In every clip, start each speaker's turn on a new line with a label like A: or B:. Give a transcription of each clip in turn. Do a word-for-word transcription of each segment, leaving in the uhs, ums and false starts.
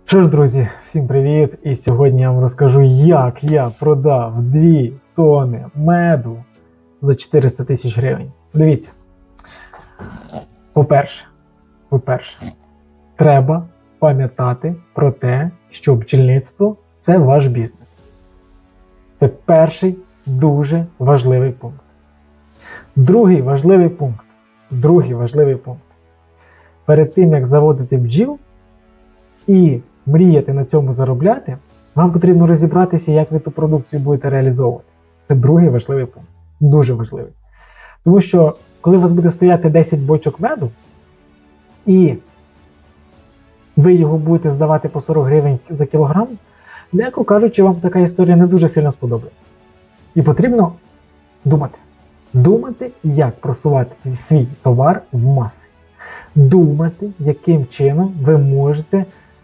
A: Що ж, друзі, всім привіт! І сьогодні я вам розкажу, як я продав дві тони меду за чотириста тисяч гривень. Дивіться, по-перше, по-перше, треба пам'ятати про те, що бджільництво – це ваш бізнес. Це перший дуже важливий пункт. Другий важливий пункт. Другий важливий пункт. Перед тим, як заводити бджіл і мріяти на цьому заробляти, вам потрібно розібратися, як ви ту продукцію будете реалізовувати. Це другий важливий пункт. Дуже важливий. Тому що, коли у вас буде стояти десять бочок меду, і ви його будете здавати по сорок гривень за кілограм, м'яко кажучи, вам така історія не дуже сильно сподобається. І потрібно думати. Думати, як просувати свій товар в маси. Думати, яким чином ви можете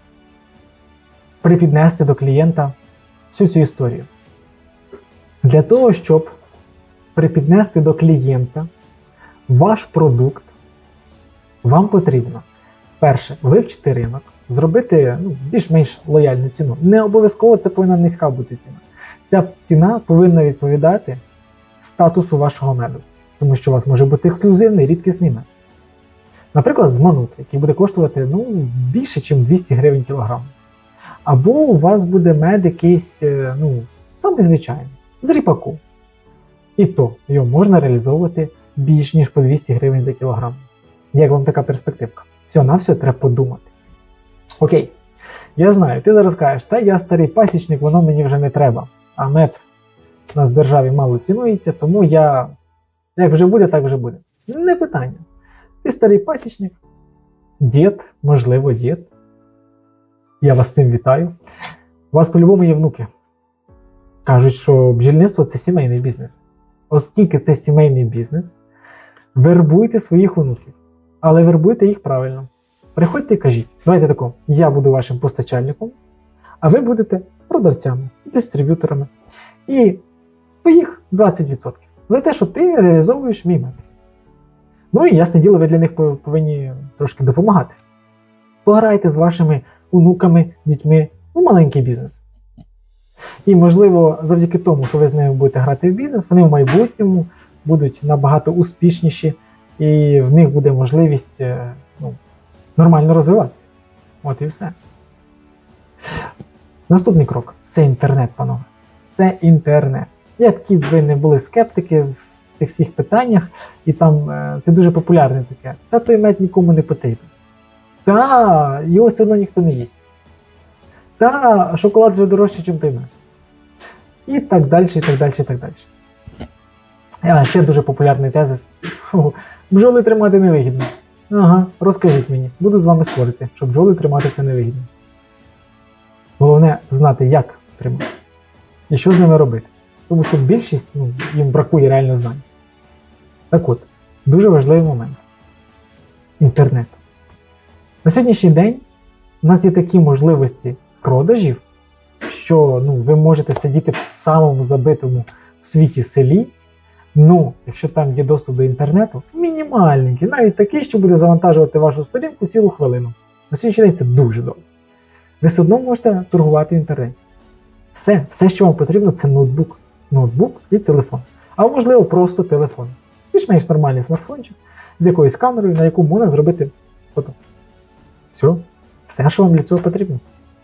A: припіднести до клієнта всю цю історію. Для того, щоб припіднести до клієнта ваш продукт, вам потрібно, перше, вивчити ринок, зробити ну, більш-менш лояльну ціну. Не обов'язково це повинна низька бути ціна. Ця ціна повинна відповідати статусу вашого меду. Тому що у вас може бути ексклюзивний, рідкісний мед. Наприклад, з манут, який буде коштувати ну, більше, ніж двісті гривень кілограм. Або у вас буде мед якийсь, ну, самий звичайний, з ріпаку. І то його можна реалізовувати більш ніж по двісті гривень за кілограм. Як вам така перспективка? Все-на-все треба подумати. Окей, я знаю, ти зараз кажеш, та я старий пасічник, воно мені вже не треба. А мед у нас в державі мало цінується, тому я, як вже буде, так вже буде. Не питання. Ти старий пасічник, дід, можливо, дід. Я вас з цим вітаю. У вас по-любому є внуки. Кажуть, що бджільництво – це сімейний бізнес. Оскільки це сімейний бізнес, вербуйте своїх онуків. Але вербуйте їх правильно. Приходьте і кажіть, давайте тако, я буду вашим постачальником, а ви будете продавцями, дистриб'юторами. І твоїх двадцять відсотків. За те, що ти реалізовуєш мій мед. Ну і ясне діло, ви для них повинні трошки допомагати. Пограйте з вашими онуками, дітьми у маленький бізнес. І, можливо, завдяки тому, що ви з ними будете грати в бізнес, вони в майбутньому будуть набагато успішніші, і в них буде можливість ну, нормально розвиватися. От і все. Наступний крок – це інтернет, панове. Це інтернет. Які б ви не були скептики в цих всіх питаннях, і там це дуже популярне таке. Та той мед нікому не потрібен. Та, його все одно ніхто не їсть. Та, шоколад вже дорожчий, ніж той мед. І так далі, і так далі, і так далі. А ще дуже популярний тезис. Фу, бджоли тримати невигідно. Ага, розкажіть мені, буду з вами спорити, що бджоли тримати це невигідно. Головне знати, як тримати. І що з ними робити. Тому що більшість, ну, їм бракує реально знань. Так от, дуже важливий момент. Інтернет. На сьогоднішній день у нас є такі можливості продажів, що ну, ви можете сидіти в самому забитому в світі селі, ну, якщо там є доступ до інтернету, мінімальненький, навіть такий, що буде завантажувати вашу сторінку цілу хвилину. На сьогоднішній день це дуже добре. Ви все одно можете торгувати в інтернеті. Все, все, що вам потрібно, це ноутбук. Ноутбук і телефон. А можливо, просто телефон. Більш-менш нормальний смартфончик з якоюсь камерою, на яку можна зробити фото. Все. Все, що вам для цього потрібно.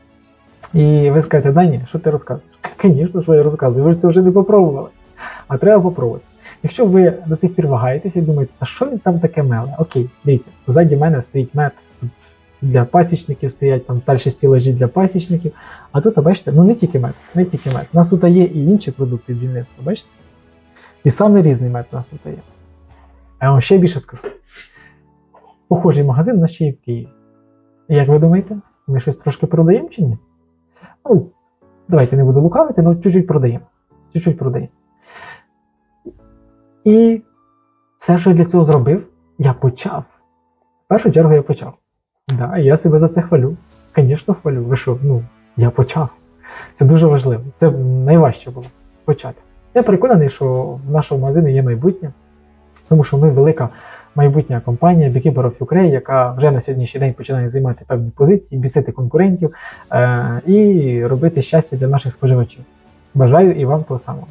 A: І ви скажете, да ні, що ти розказуєш? Звісно, що я розказую, ви ж це вже не попробували. А треба попробувати. Якщо ви до цих пір вагаєтеся і думаєте, а що він там таке меле? Окей, дивіться, ззаді мене стоїть мед для пасічників, стоять там далі стілажі для пасічників. А тут, бачите, ну не тільки мед, не тільки мед. У нас тут є і інші продукти бджільництва, бачите? І саме різний мед у нас тут є. А я вам ще більше скажу. Похожий магазин у нас ще є в Києві. І як ви думаєте, ми щось трошки продаємо чи ні? Ну, давайте не буду лукавити, але чуть-чуть продаємо. Чуть-чуть продаємо. І все, що я для цього зробив, я почав. В першу чергу я почав. Да, я себе за це хвалю. Звісно, хвалю. Ви що? Ну, я почав. Це дуже важливо. Це найважче було почати. Я переконаний, що в нашому магазині є майбутнє, тому що ми велика майбутня компанія Beekeeper of Ukraine, яка вже на сьогоднішній день починає займати певні позиції, бісити конкурентів е- і робити щастя для наших споживачів. Бажаю і вам того самого.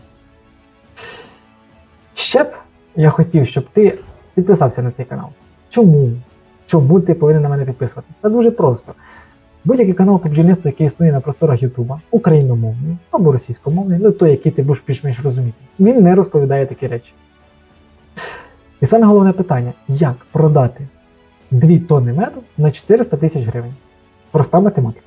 A: Ще б я хотів, щоб ти підписався на цей канал. Чому? Чому ти повинен на мене підписуватись? Та дуже просто. Будь-який канал по бджільництву, який існує на просторах Ютуба, україномовний або російськомовний, ну той, який ти будеш більш-менш розуміти, він не розповідає такі речі. І саме головне питання, як продати дві тонни меду на чотириста тисяч гривень? Проста математика.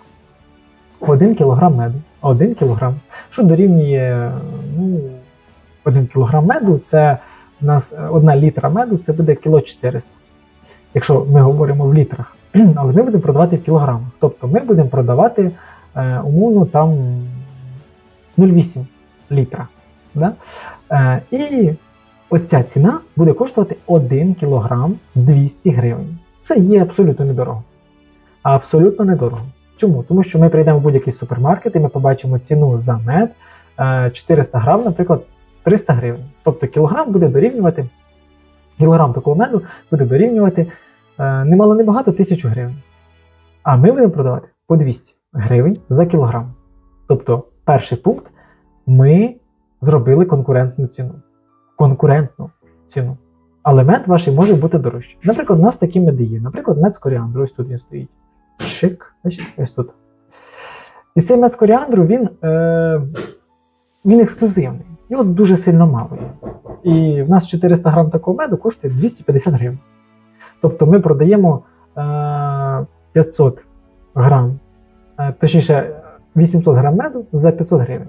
A: один кілограм меду, один кілограм, що дорівнює, ну, один кілограм меду, це у нас одна літра меду, це буде кіло чотириста. Якщо ми говоримо в літрах. Але ми будемо продавати в кілограмах. Тобто ми будемо продавати, е, умовно, там нуль цілих вісім літра. Да? Е, і оця ціна буде коштувати один кілограм двісті гривень. Це є абсолютно недорого. Абсолютно недорого. Чому? Тому що ми прийдемо в будь-який супермаркет і ми побачимо ціну за мед е, чотириста грам, наприклад, триста гривень. Тобто кілограм буде дорівнювати, кілограм такого меду буде дорівнювати немало небагато тисячу гривень. А ми будемо продавати по двісті гривень за кілограм. Тобто, перший пункт, ми зробили конкурентну ціну. Конкурентну ціну. Але мед ваш може бути дорожчий. Наприклад, у нас такі меди є. Наприклад, мед з коріандру. Ось тут він стоїть. Шик. Бачите? Ось тут. І цей мед з коріандру, він, е, він ексклюзивний. Його дуже сильно мало є. І в нас чотириста грам такого меду коштує двісті п'ятдесят гривень. Тобто ми продаємо е, п'ятсот грам, е, точніше вісімсот грам меду за п'ятсот гривень.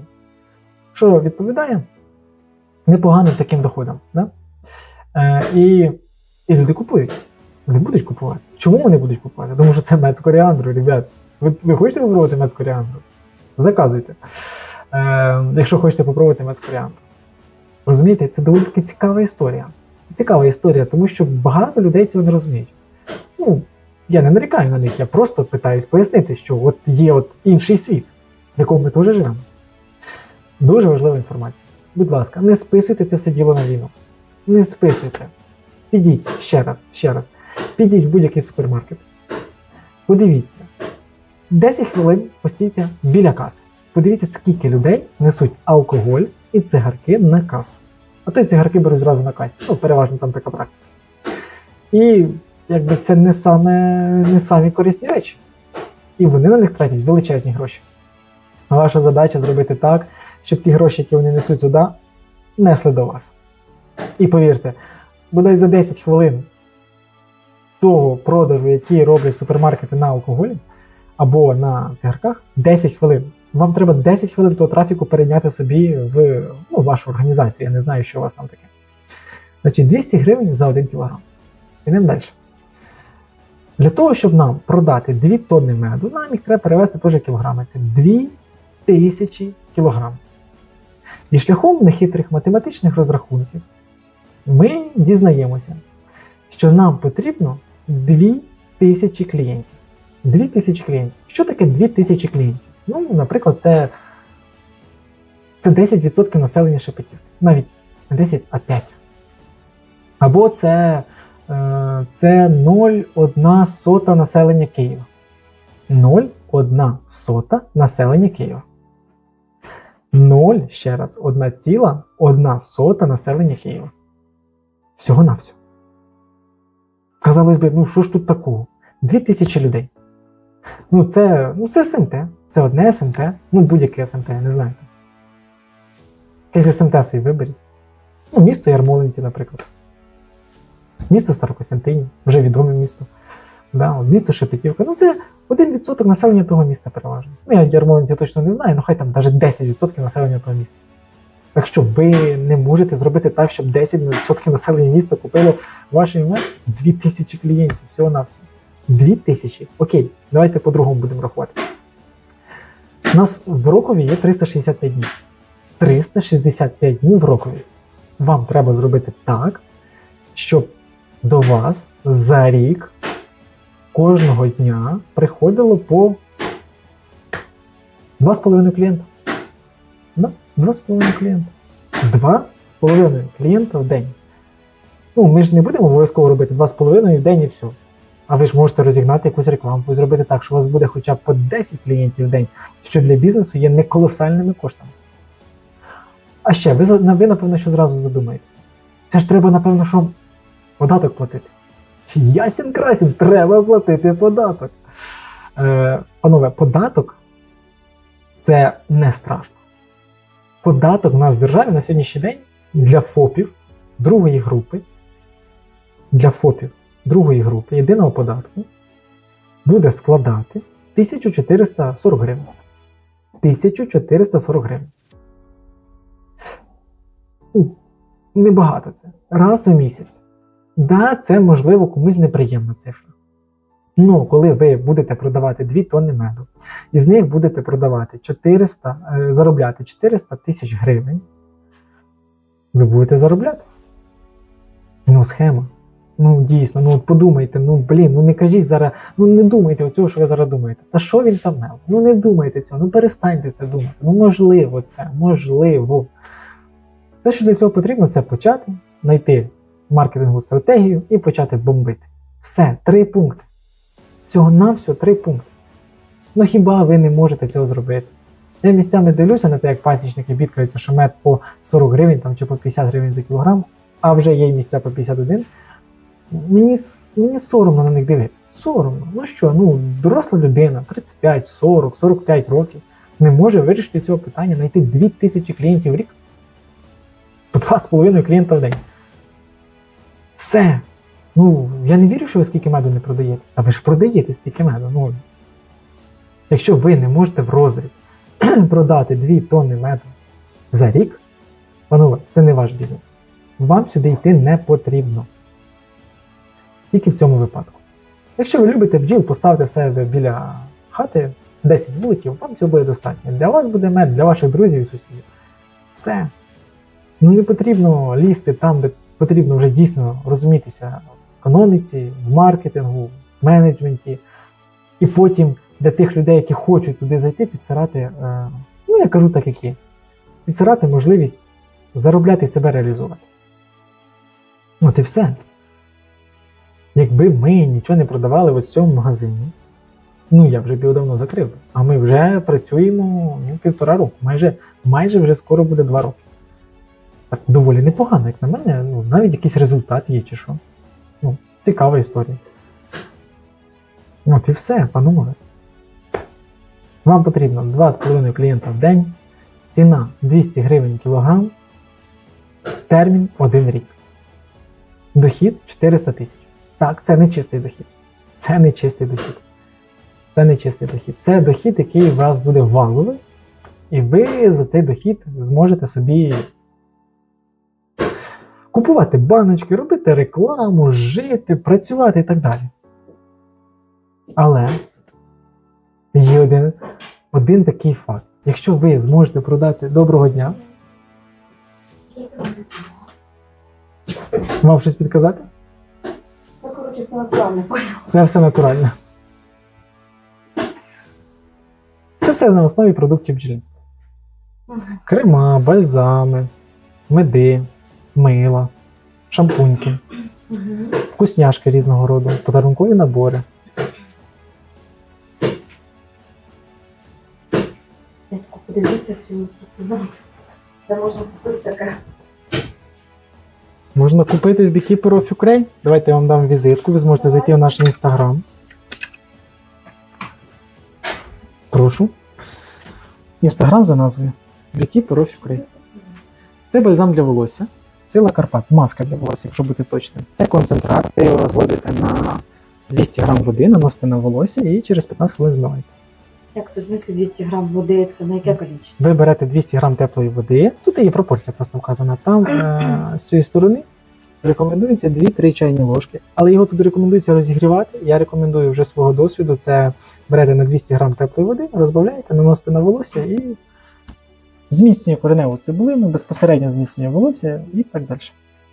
A: Що відповідає непоганим таким доходам. Да? Е, і, і люди купують. Вони будуть купувати. Чому вони будуть купувати? Тому що це мед з коріандру, ребят. Ви, ви хочете попробувати мед з коріандру? Заказуйте. Е, якщо хочете попробувати мед з коріандру. Розумієте, це доволі таки цікава історія. Це цікава історія, тому що багато людей цього не розуміють. Ну, я не нарікаю на них, я просто питаюсь пояснити, що от є от інший світ, в якому ми теж живемо. Дуже важлива інформація. Будь ласка, не списуйте це все діло на війну. Не списуйте. Підіть, ще раз, ще раз. Підіть в будь-який супермаркет. Подивіться. десять хвилин постійте біля каси. Подивіться, скільки людей несуть алкоголь і цигарки на касу. А то й цигарки беруть зразу на касі. Ну, переважно там така практика. І якби це не, саме, не самі корисні речі. І вони на них тратять величезні гроші. Ваша задача зробити так, щоб ті гроші, які вони несуть туди, несли до вас. І повірте, бодай за десять хвилин того продажу, який роблять супермаркети на алкоголі, або на цигарках, десять хвилин. Вам треба десять хвилин того трафіку перейняти собі в ну, вашу організацію. Я не знаю, що у вас там таке. Значить, двісті гривень за один кілограм. Ідемо далі. Для того, щоб нам продати дві тонни меду, нам їх треба перевести теж кілограми. Це дві тисячі кілограм. І шляхом нехитрих математичних розрахунків ми дізнаємося, що нам потрібно дві тисячі клієнтів. дві тисячі клієнтів. Що таке дві тисячі клієнтів? Ну, наприклад, це, це десять відсотків населення Шепетівки. Навіть не десять, а п'ять. Або це, це нуль цілих одна сота населення Києва. нуль цілих одна сота населення Києва. нуль, ще раз, одна ціла одна сота населення Києва. Всього-навсього. Казалось би, ну що ж тут такого? Дві тисячі людей. Ну це, ну це СМТ. Це одне СМТ. Ну будь-яке СМТ, я не знаю. Якесь СМТ собі виберіть. Ну, місто Ярмолинці, наприклад. Місто Старокостянтинів, вже відоме місто. Да, місто Шепетівка. Ну це один відсоток населення того міста переважно. Ну я Ярмолинці точно не знаю, але хай там навіть десять відсотків населення того міста. Так що ви не можете зробити так, щоб десять відсотків населення міста купило ваш ім'я? дві тисячі клієнтів, всього-навсього. дві тисячі. Окей, давайте по-другому будемо рахувати. У нас в рокові є триста шістдесят п'ять днів. триста шістдесят п'ять днів в рокові. Вам треба зробити так, щоб до вас за рік кожного дня приходило по два з половиною клієнта. Да? два з половиною клієнта. два з половиною клієнта в день. Ну, ми ж не будемо обов'язково робити два з половиною в день і все. А ви ж можете розігнати якусь рекламу і зробити так, що у вас буде хоча б по десять клієнтів в день, що для бізнесу є не колосальними коштами. А ще, ви, ви напевно, що зразу задумаєтеся. Це ж треба, напевно, що податок платити. Ясін красін, треба платити податок. Е, панове, податок – це не страшно. Податок в нас в державі на сьогоднішній день для ФОПів другої групи, для ФОПів другої групи єдиного податку буде складати тисячу чотириста сорок гривень. тисячу чотириста сорок гривень. Небагато це. Раз у місяць. Да, це, можливо, комусь неприємна цифра. Ну, коли ви будете продавати дві тонни меду, із них будете продавати чотириста, е, заробляти чотириста тисяч гривень, ви будете заробляти. Ну, схема. Ну, дійсно, ну подумайте, ну, блін, ну не кажіть зараз, ну не думайте оцього, що ви зараз думаєте. Та що він там мел? Ну не думайте цього, ну перестаньте це думати. Ну можливо це, можливо. Все, що для цього потрібно, це почати, знайти маркетингову стратегію і почати бомбити. Все, три пункти. Всього-навсього три пункти. Ну хіба ви не можете цього зробити? Я місцями дивлюся на те, як пасічники бідкаються, що мед по сорок гривень там, чи по п'ятдесят гривень за кілограм, а вже є місця по п'ятдесят один. Мені, мені соромно на них дивитися. Соромно. Ну що, ну, доросла людина, тридцять п'ять, сорок, сорок п'ять років, не може вирішити цього питання, знайти дві тисячі клієнтів в рік. По два з половиною клієнта в день. Все. Ну, я не вірю, що ви скільки меду не продаєте. А ви ж продаєте стільки меду. Ну, якщо ви не можете в розріб продати дві тонни меду за рік, панове, це не ваш бізнес. Вам сюди йти не потрібно. Тільки в цьому випадку. Якщо ви любите бджіл, поставте в себе біля хати десять вуликів, вам цього буде достатньо. Для вас буде мед, для ваших друзів і сусідів. Все. Ну не потрібно лізти там, де потрібно вже дійсно розумітися в економіці, в маркетингу, в менеджменті. І потім для тих людей, які хочуть туди зайти, підсирати, е, ну я кажу так, як є, підсирати можливість заробляти і себе реалізувати. От і все. Якби ми нічого не продавали в ось цьому магазині, ну я вже б його давно закрив. А ми вже працюємо ну, півтора року. Майже, майже вже скоро буде два роки. Так доволі непогано, як на мене. Ну, навіть якийсь результат є чи що. Ну, цікава історія. От і все, панове. Вам потрібно два з половиною клієнта в день, ціна двісті гривень кілограм, термін один рік. Дохід чотириста тисяч. Так, це не чистий дохід. Це не чистий дохід. Це не чистий дохід. Це дохід, який у вас буде валовий, і ви за цей дохід зможете собі купувати баночки, робити рекламу, жити, працювати і так далі. Але є один, один такий факт. Якщо ви зможете продати доброго дня, вам щось підказати?
B: Коротше, все натурально, понял.
A: Це все натурально. Це все на основі продуктів бджільництва.
B: Ага.
A: Крема, бальзами, меди, мила, шампуньки,
B: Угу.
A: вкусняшки різного роду, подарункові набори.
B: Дядько, подивіться всю знати. Де можна купити таке.
A: Можна купити в Beekeeper of Ukraine. Давайте я вам дам візитку, ви зможете зайти в наш інстаграм. Прошу. Інстаграм за назвою Beekeeper of Ukraine. Це бальзам для волосся. Сила Карпат. Маска для волосся, якщо бути точним. Це концентрат, ви його розводите на двісті грам води, наносите на волосся і через п'ятнадцять хвилин змиваєте.
B: Як це в смислі двісті грам води, це на яке кількість?
A: Ви берете двісті грам теплої води, тут є пропорція просто вказана. Там е з цієї сторони рекомендується дві-три чайні ложки, але його тут рекомендується розігрівати. Я рекомендую вже свого досвіду, це берете на двісті грам теплої води, розбавляєте, наносите на волосся і зміцнює кореневу цибулину, безпосередньо зміцнює волосся і так далі.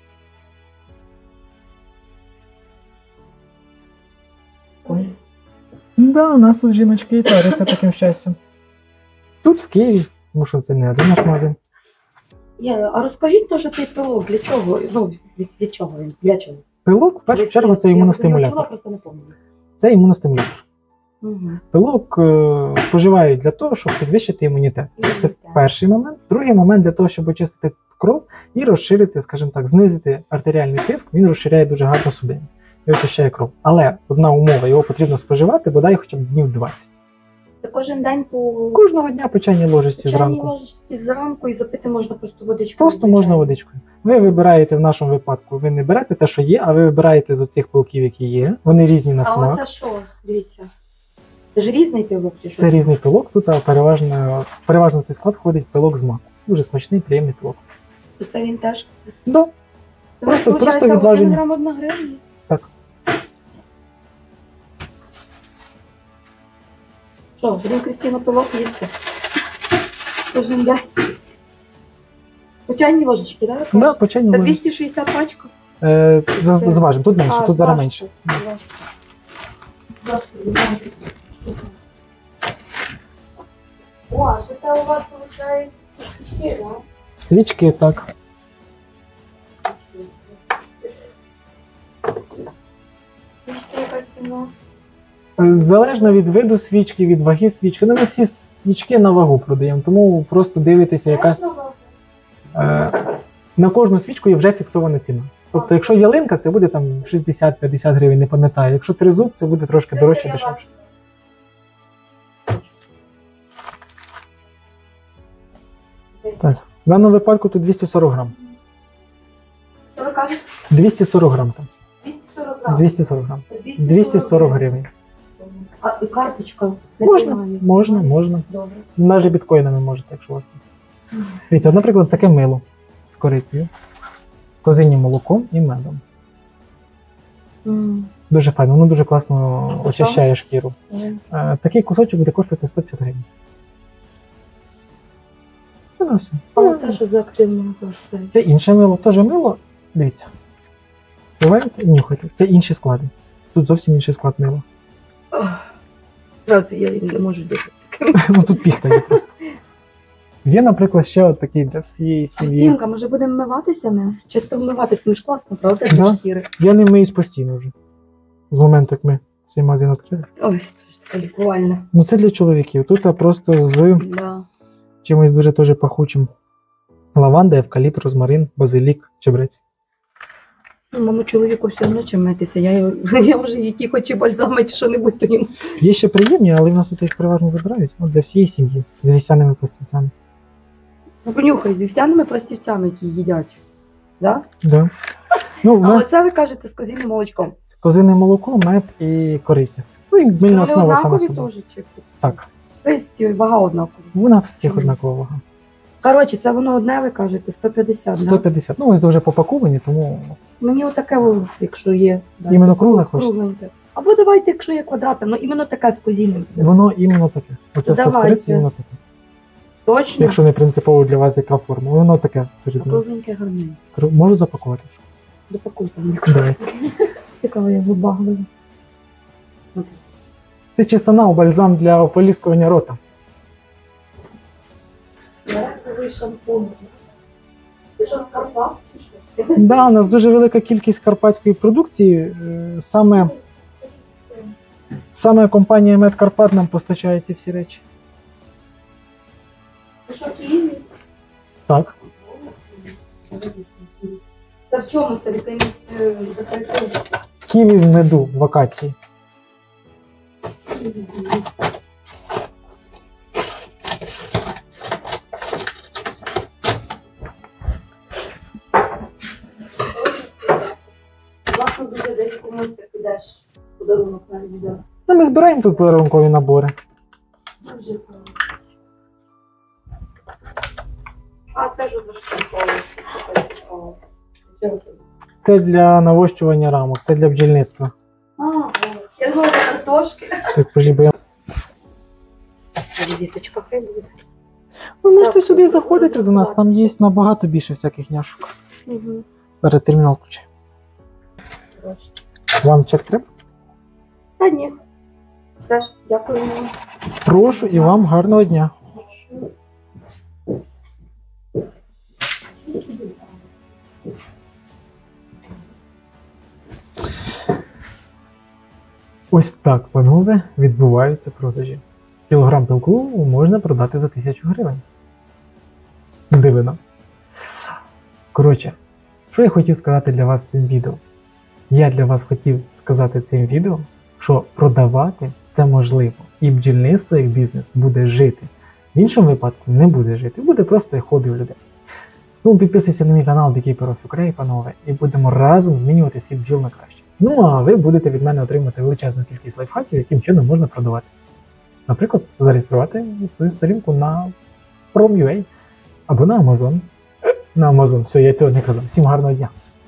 B: Ой.
A: Да, у нас тут жіночки і таряться таким щастям. Тут в Києві, тому що це не один наш магазин.
B: Я, а розкажіть теж цей пилок, для чого? Ну, від, від чого він? Для чого?
A: Пилок, в першу
B: Я-
A: чергу, це
B: я- Я
A: імуностимулятор.
B: чула, просто не пам'ятаю.
A: Це імуностимулятор.
B: Угу.
A: Пилок е, споживають для того, щоб підвищити імунітет. Це перший момент. Другий момент для того, щоб очистити кров і розширити, скажімо так, знизити артеріальний тиск, він розширяє дуже гарно судини і очищає кров. Але одна умова, його потрібно споживати бодай хоча б днів двадцять.
B: Це кожен день по
A: Кожного дня по чайній ложечці
B: чайній
A: зранку.
B: ложечці зранку і запити можна просто водичкою.
A: Просто
B: звичайно.
A: можна водичкою. Ви вибираєте в нашому випадку, ви не берете те, що є, а ви вибираєте з оцих пилків, які є. Вони різні на
B: А
A: смак.
B: оце що? Дивіться. Це ж різний пилок чи що?
A: Це різний пилок. Тут а, переважно, переважно в цей склад входить пилок з маку. Дуже смачний, приємний пилок.
B: І це він теж.
A: Да. Просто- просто відважені.
B: один грам одна гривня.
A: Так.
B: Що, будемо Крістіну пилок їсти? Кожен день. По чайній ложечки, так?
A: Да, по чайній
B: Це
A: ложечці.
B: двісті шістдесят пачка?
A: Е, за-
B: Це-
A: Зважимо, тут менше,
B: А,
A: тут зараз
B: зважте,
A: менше.
B: зважте. Зважте, О, а що це у вас виходить свічки, да?
A: Свічки, так.
B: Свічки яка ціна?
A: Е, Залежно від виду свічки, від ваги свічки. Ну, ми всі свічки на вагу продаємо, тому просто дивитися, яка
B: Знаєш, ну,
A: е, на кожну свічку є вже фіксована ціна. Тобто, якщо ялинка, це буде там шістдесят-п'ятдесят гривень, не пам'ятаю. Якщо тризуб, це буде трошки
B: це
A: дорожче,
B: я
A: дешевше.
B: бачу.
A: Так. В даному випадку тут двісті сорок грам.
B: Що ви кажете?
A: двісті сорок грам там.
B: двісті сорок грам.
A: двісті сорок грам.
B: Це
A: двісті сорок гривень.
B: А і карточка? Не
A: Можна,
B: приймає?
A: можна, можна.
B: Добре.
A: Навіть біткоїнами можете, якщо у вас є. Дивіться, от, наприклад, таке мило з корицею, козинним молоком і медом.
B: М,
A: Дуже файно, воно дуже класно
B: А
A: очищає шкіру.
B: ні.
A: Е, Такий кусочок буде коштувати сто п'ятдесят гривень. Це на все.
B: А це що за активно за все?
A: Це інше мило, теж мило. Дивіться. Буваєте, нюхайте. Це інші склади. Тут зовсім інший склад мила.
B: Зразу я не можу дихати.
A: Ну тут піхта є просто. Є, наприклад, ще от такий для всієї сім'ї.
B: Стінка, може будемо вмиватися ми? Чисто вмиватися, ну ж класно, правда? Для
A: Да.
B: шкіри.
A: Я не миюсь постійно вже. З моменту, як ми цей магазин відкрили.
B: Ой, це ж таке лікувальне.
A: Ну це для чоловіків. Тут а, просто з
B: Да.
A: чимось дуже теж пахучим. Лаванда, евкаліпт, розмарин, базилік, чебрець.
B: Ну, моєму чоловіку все одно чим митися. Я, його- я вже які хоч і бальзами, чи що-небудь то їм.
A: Є ще приємні, але в нас тут їх переважно забирають. От для всієї сім'ї. З вівсяними пластівцями.
B: Ну, понюхай, з вівсяними пластівцями, які їдять. Да?
A: Да. Ну, в
B: А
A: нас
B: оце ви кажете з козіним молочком.
A: козине молоко, мед і кориця. Ну і мильна
B: Вони
A: основа сама
B: однакові
A: собою.
B: теж чи?
A: Так.
B: Тобто вага однакова.
A: Вона всіх
B: Мгм.
A: однакова вага.
B: Коротше, це воно одне, ви кажете, сто п'ятдесят,
A: сто
B: да?
A: п'ятдесят. Ну, ось дуже попаковані, тому
B: Мені отаке, о, якщо є. Да.
A: іменно кругле хочете.
B: Кругленьке. Або давайте, якщо є квадратне, ну іменно таке з козінним.
A: Воно іменно таке. Оце все з
B: Давайте.
A: корицею, іменно таке.
B: Точно?
A: Якщо не принципово для вас яка форма, воно таке середньо.
B: Кругленьке гарненьке.
A: Кру- Можу запакувати?
B: Допакуйте мені.
A: Давай.
B: Цікаво, я вибагливо.
A: Це чистонал, бальзам для ополіскування рота.
B: Ярковий шампунь. Ти що, з Карпат чи що?
A: Да, у нас дуже велика кількість карпатської продукції. Е, Саме, саме компанія Медкарпат нам постачає ці всі речі.
B: Ти що, кізі?
A: Так.
B: Та в чому це? В якомусь е, закритому?
A: Ківі в меду в вакації.
B: Власне, дуже десь комусь як підеш подарунок навіть взяти.
A: Ну, ми збираємо тут подарункові набори.
B: Дуже класно. А це що за штука? Така цікава. Чого це?
A: Це для навощування рамок, це для бджільництва.
B: А, о, я думала, це картошки.
A: Так, пожі, бо я...
B: Візиточка хай буде.
A: Ви можете
B: Так,
A: сюди
B: так,
A: заходити
B: так,
A: до нас,
B: так.
A: там є набагато більше всяких няшок.
B: Угу.
A: Зараз термінал включай. Вам чек треба?
B: Та ні. Все, дякую вам.
A: Прошу і вам гарного дня. Ось так, панове, відбуваються продажі. Кілограм пилку можна продати за тисячу гривень. Дивно. Коротше, що я хотів сказати для вас цим відео? Я для вас хотів сказати цим відео, що продавати це можливо. І бджільництво як бізнес буде жити. В іншому випадку не буде жити, буде просто як хобі у людей. Ну, підписуйся на мій канал The Keeper of Ukraine, панове, і будемо разом змінювати світ бджіл на краще. Ну, а ви будете від мене отримати величезну кількість лайфхаків, яким чином можна продавати. Наприклад, зареєструвати свою сторінку на Prom.ua або на Amazon. На Amazon, все, я цього не казав. Всім гарного дня!